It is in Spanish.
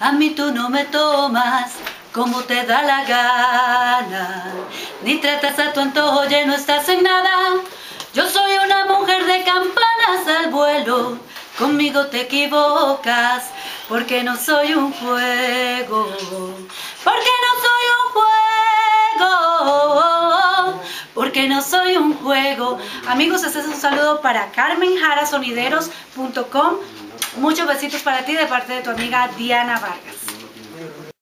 A mí tú no me tomas como te da la gana, ni tratas a tu antojo, ya no estás en nada. Yo soy una mujer de campanas al vuelo, conmigo te equivocas, porque no soy un juego, porque no soy un juego, porque no soy un juego. Amigos, este es un saludo para carmenjarasonideros.com. Muchos besitos para ti de parte de tu amiga Diana Vargas.